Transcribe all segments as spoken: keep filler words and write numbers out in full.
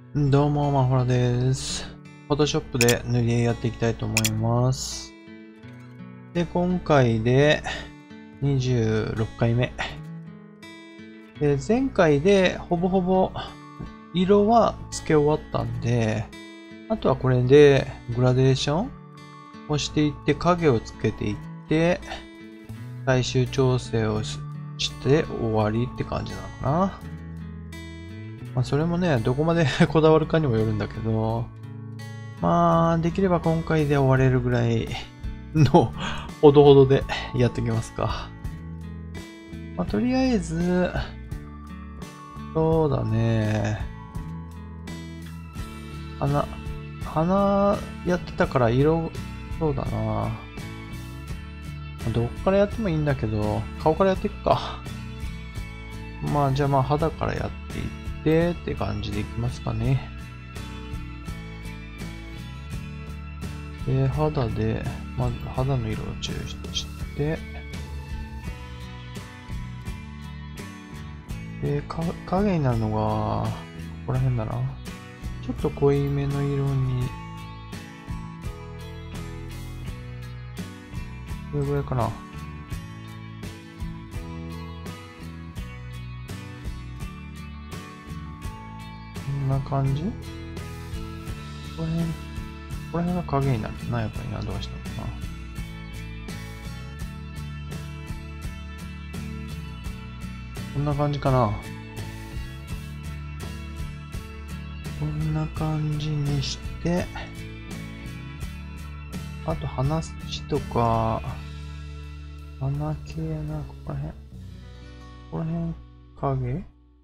どうも、まほらです。フォトショップで塗り絵やっていきたいと思います。で、今回でにじゅうろっかいめ。で、前回でほぼほぼ色は付け終わったんで、あとはこれでグラデーションをしていって影をつけていって、最終調整をして終わりって感じなのかな。まあ、それもね、どこまでこだわるかにもよるんだけど、まあ、できれば今回で終われるぐらいのほどほどでやっていきますか。まあ、とりあえず、そうだね。花、花やってたから色、そうだな。どこからやってもいいんだけど、顔からやっていくか。まあ、じゃあまあ肌からやっていってって感じでいきますかね。で、肌で、まず肌の色を抽出して、で、か影になるのが、ここら辺だな。ちょっと濃いめの色に、これぐらいかな。こんな感じ？ここら辺、ここら辺が影になるな、やっぱりな、どうしたのかな。こんな感じかな。こんな感じにして、あと鼻筋とか、鼻系な、ここら辺。ここら辺、影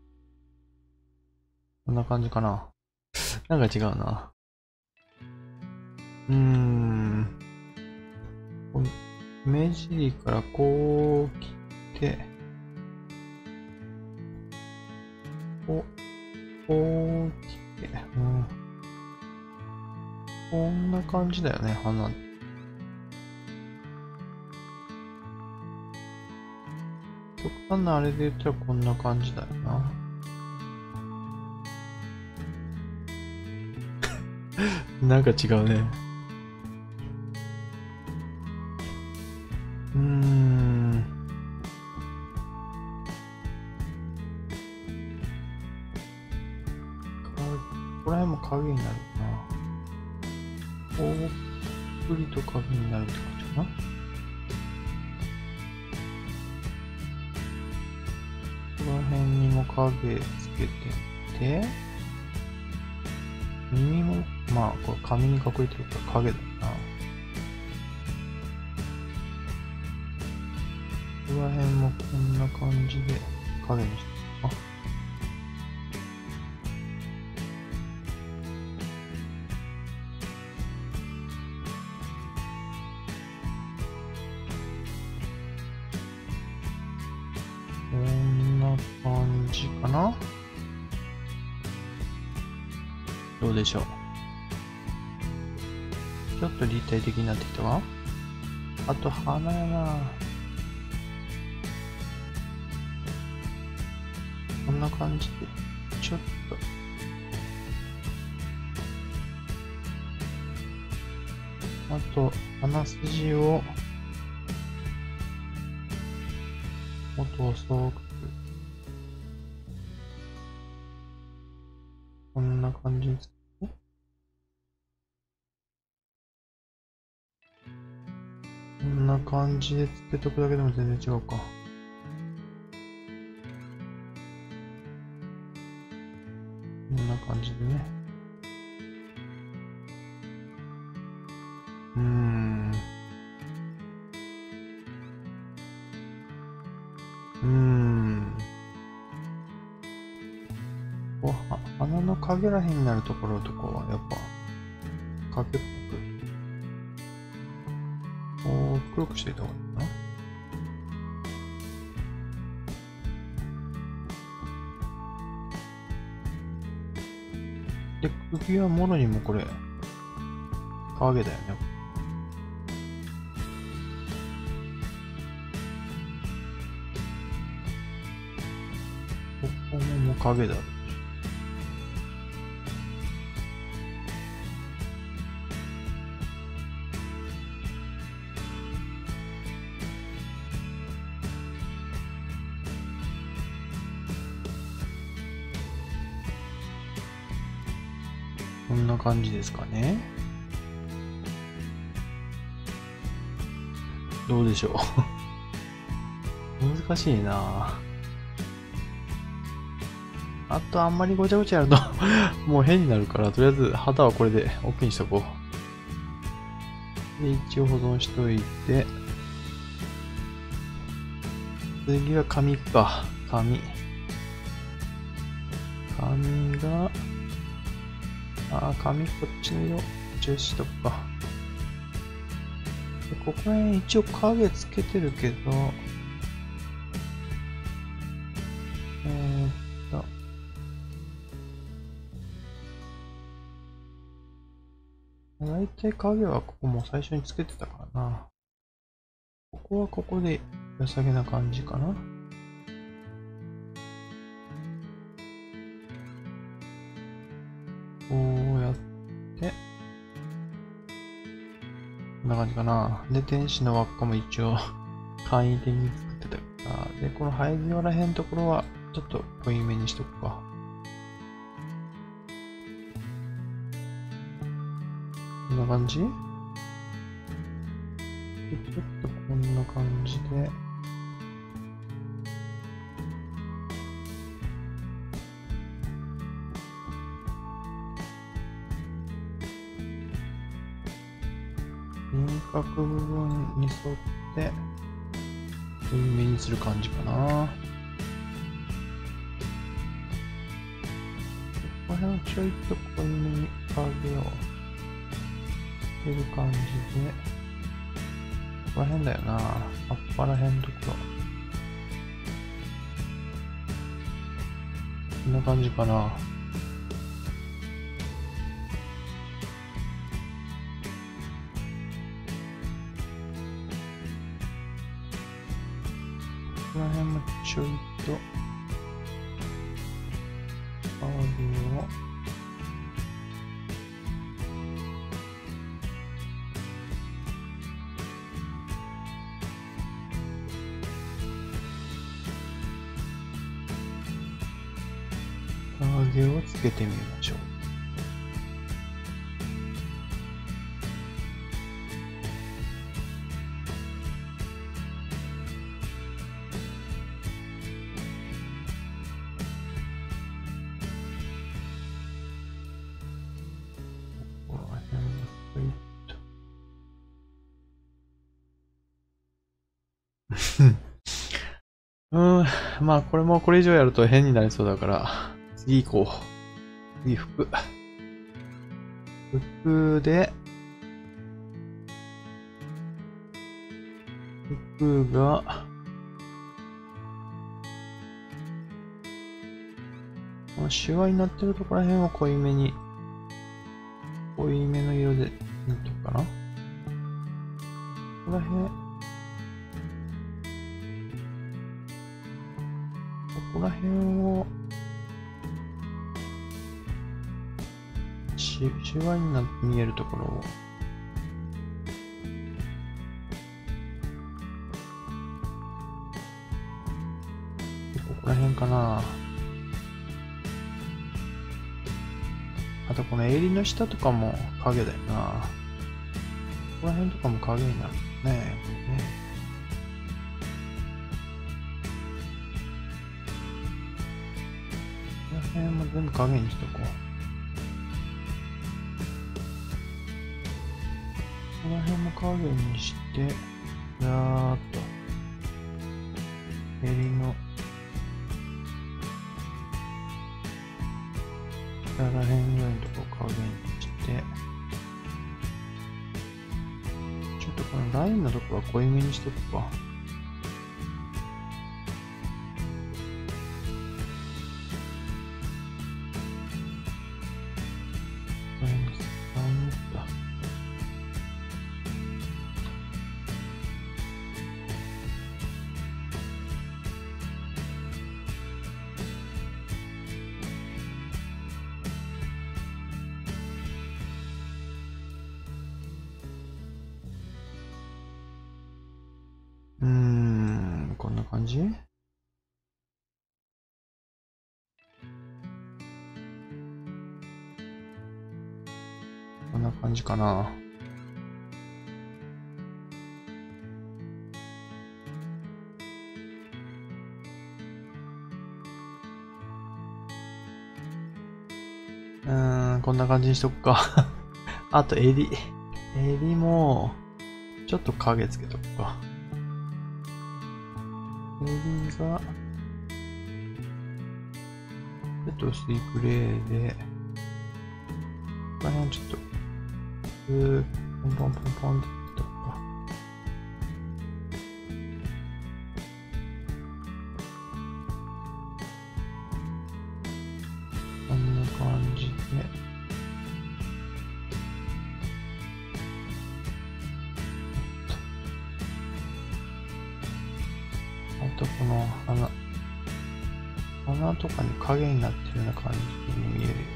こんな感じかな。なんか違うな。うーん。目尻からこう来て、こう、こう来て、うん。こんな感じだよね、鼻。極端なあれで言ったらこんな感じだよな。なんか違うね。うーん。ここら辺も影になるかな。おっくりと影になるって感じかな。この辺にも影つけてみて、耳も、まあ、これ紙に隠れてるから影だな。ここら辺もこんな感じで影にして、あ、こんな感じかな。どうでしょう。ちょっと立体的になってきたわ。あと鼻やな。こんな感じで、ちょっと。あと、鼻筋を、もっと細く。こんな感じです。こんな感じでつけとくだけでも全然違うか。こんな感じでね。うーん。うーん。こうは鼻の影らへんになるところとかはやっぱ影っぽくこう黒くしていた方がいいかな。で、首はもろにもこれ影だよね。ここももう影だ。 こんな感じですかね。どうでしょう。難しいな。あとあんまりごちゃごちゃやるともう変になるから、とりあえず旗はこれで OK にしとこう。で、一応保存しといて、次は紙か。紙。紙が、あ、紙こっちの色、こっちにしとくか。でここら辺一応影つけてるけど、えーっと、だいたい影はここも最初につけてたからな。ここはここで良さげな感じかな。こうやって、こんな感じかな。で、天使の輪っかも一応簡易的に作ってたから。で、この生え際らへんのところはちょっと濃いめにしとくか。こんな感じで、ちょっとこんな感じで、輪郭部分に沿って濃いめにする感じかな。ここら辺をちょいと濃いめに影をつける感じで、ここら辺だよな。葉っぱら辺のところ。こんな感じかな。この辺もちょいと影を影をつけてみましょう。うーん、まあこれもこれ以上やると変になりそうだから、次行こう。次服。服で、服が、このシワになってるところら辺を濃いめに、濃いめの色で、なんていうかな。ここら辺、ここら辺を、し、シワになって見えるところを、ここら辺かな。あとこの襟の下とかも影だよな。ここら辺とかも影になるね。ねこの辺も全部影にしとこう。この辺も影にして、ざーっと襟の下ら辺ぐらいのところを影にして、ちょっとこのラインのところは濃いめにしとくか。これにさんと。うーん、こんな感じ？ な感じかな。うーん、こんな感じにしとくか。あと、襟。襟も、ちょっと影つけとくか。襟が、ちょっと薄いグレーで、この辺ちょっと、うー、ポンポンポンポンってやっておくか。こんな感じで。あとこの花。花とかに影になってるような感じに見えるよね。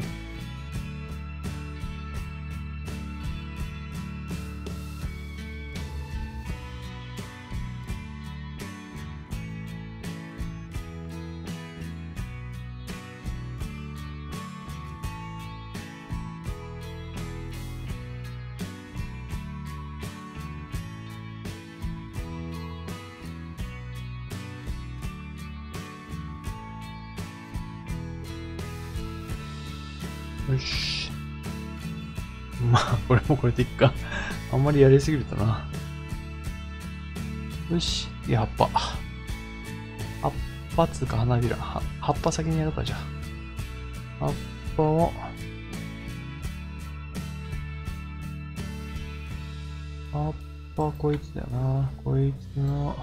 よし。まあ、これもこれでいっか。あんまりやりすぎるとな。よし。いや、葉っぱ。葉っぱつうか花びら。は葉っぱ先にやるか、じゃあ。葉っぱを。葉っぱはこいつだよな。こいつの。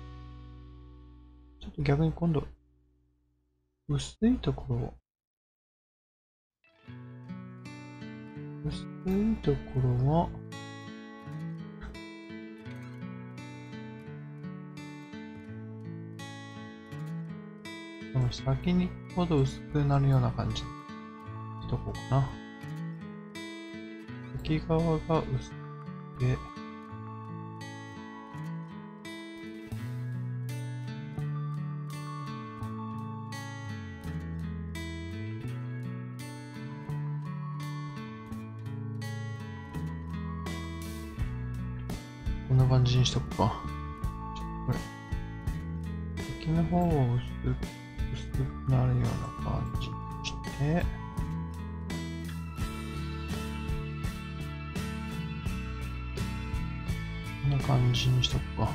ちょっと逆に今度、薄いところを。薄いところは、この先にほど薄くなるような感じにしとこうかな。先側が薄くて、こんな感じにしとくか。これ。先の方を薄く、薄くなるような感じにして、こんな感じにしとくか。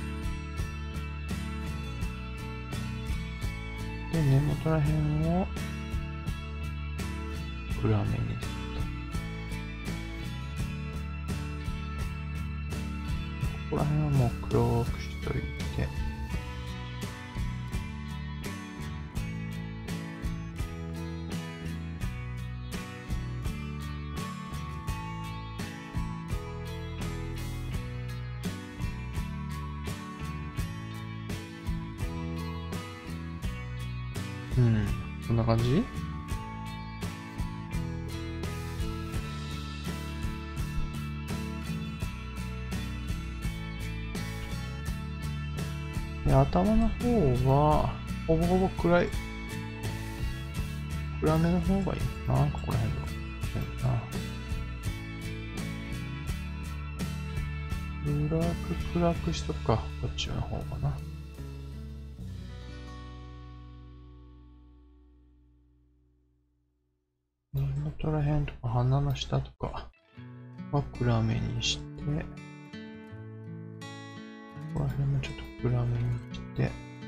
で、根元ら辺を暗めにすると。ここら辺はもう黒くしといて、うん、こんな感じ？で、頭の方は、ほぼほぼ暗い。暗めの方がいいな、ここら辺の。暗く暗くしとくか、こっちの方かな。根元ら辺とか鼻の下とかは暗めにして、ここら辺もちょっと暗めにして、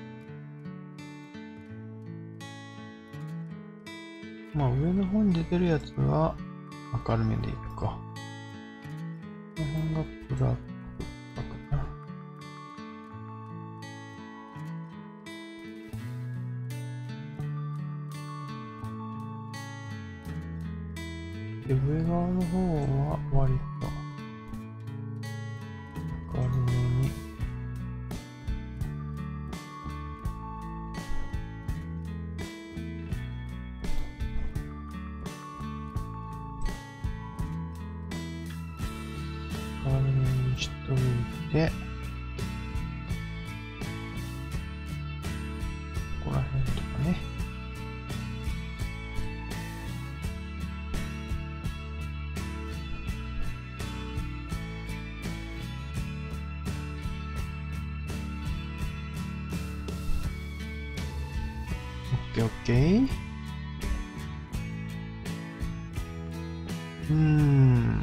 まあ上の方に出てるやつは明るめでいくか。この辺が暗くかな。で、上側の方は割と明るめに。明るめにしといて、ここら辺とかね。 ケーオッケー。うーん。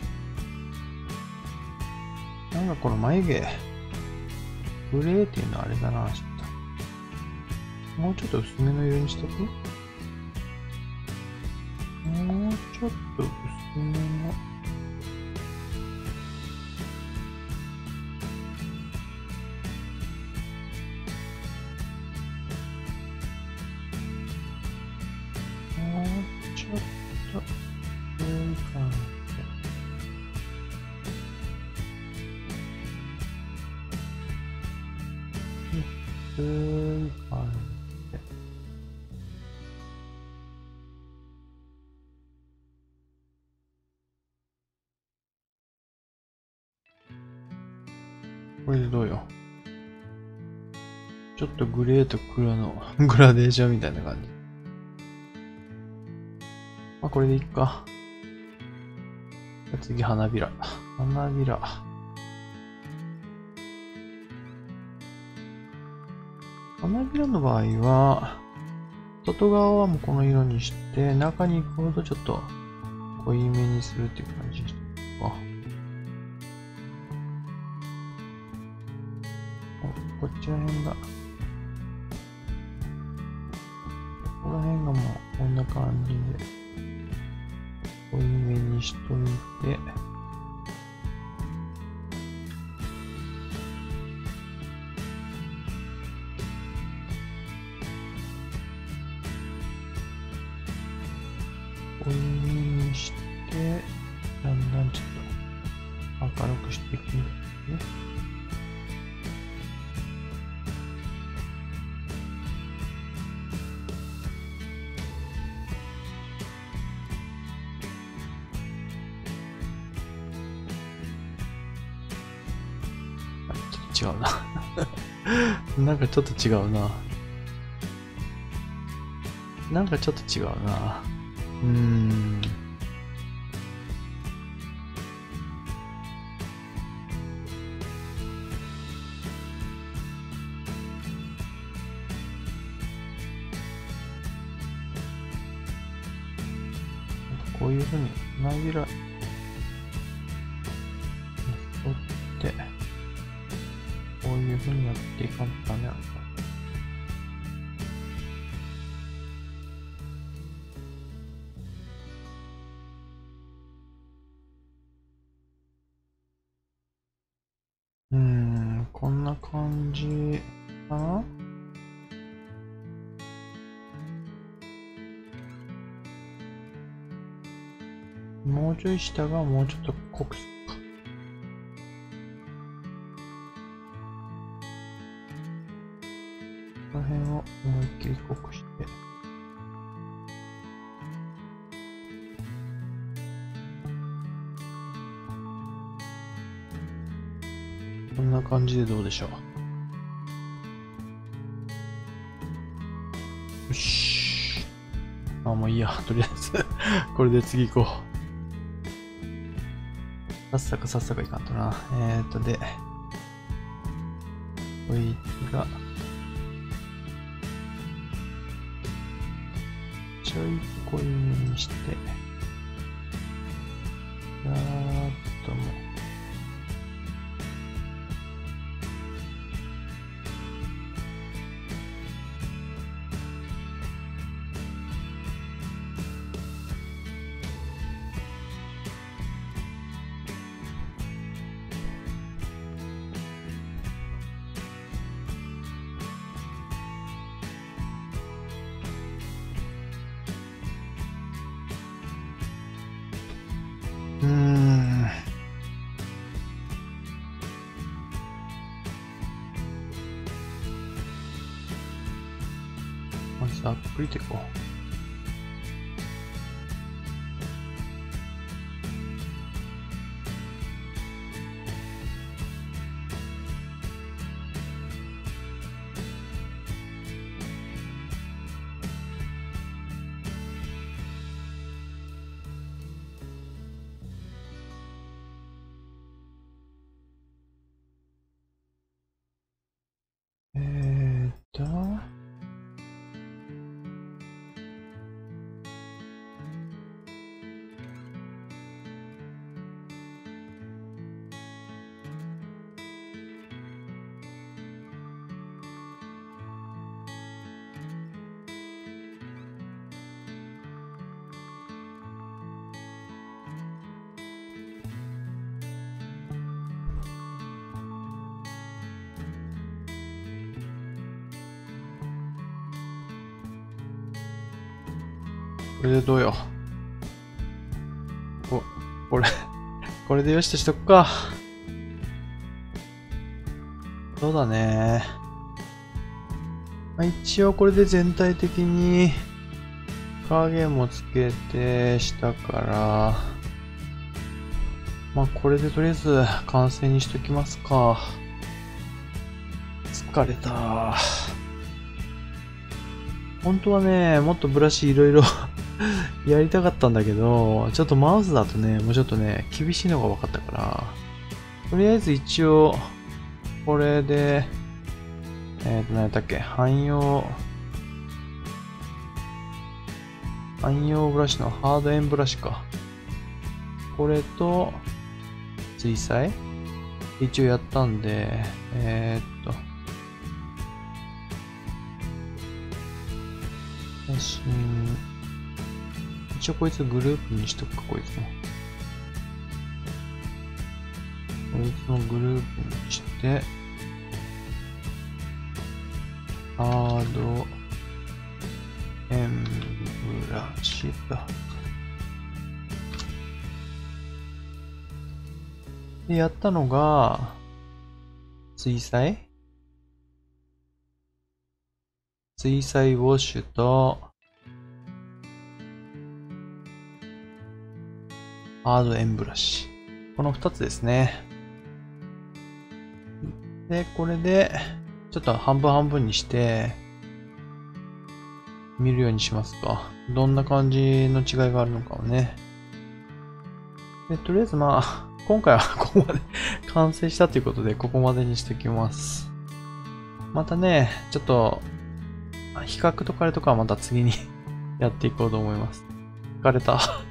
なんかこの眉毛、グレーっていうのはあれだな、ちょっと。もうちょっと薄めの色にしとく？もうちょっと薄めの。もうちょっと、いい感じ。薄い感じ。これでどうよ。ちょっとグレーと黒のグラデーションみたいな感じ。まあこれでいっか。じゃあ次花びら。花びら。花びらの場合は、外側はもうこの色にして、中に行くほどちょっと濃いめにするっていう感じにしておこう。こっちら辺が、この辺がもうこんな感じで、濃いめにしといて、濃いめにして、だんだんちょっと明るくしていくんですね。ちょっと違うな。なんかちょっと違うな。なんかちょっと違うな。うーん。こういうふうに花びらに沿って、こういうふうにやっていかんとダメなのか。うーん、こんな感じかな？もうちょい下がもうちょっと濃くするか。この辺を思いっきり濃くして。こんな感じでどうでしょう。よし。あ、もういいや。とりあえずこれで次行こう。さっさかさっさかいかんとな。えーっと、で、こいつが、ちょいと濃いめにして、ざーっともう、うーん。まずざっくりといこう。えーっと、 これでどうよ。こ、これ、これでよしとしとくか。そうだね。まあ、一応これで全体的に影もつけてしたから、まあこれでとりあえず完成にしときますか。疲れた。本当はね、もっとブラシいろいろやりたかったんだけど、ちょっとマウスだとね、もうちょっとね、厳しいのが分かったから、とりあえず一応、これで、えっと、何だっけ、汎用、汎用ブラシのハードエンブラシか。これと、水彩一応やったんで、えー、っと、写真、一応こいつグループにしとくか、こいつも。こいつもグループにして、ハードエンブラシだ。で、やったのが、水彩水彩ウォッシュと、ハードエンブラシ。この二つですね。で、これで、ちょっと半分半分にして、見るようにしますか。どんな感じの違いがあるのかをね。で、とりあえずまあ、今回はここまで完成したということで、ここまでにしておきます。またね、ちょっと、比較とかあれとかはまた次にやっていこうと思います。疲れた。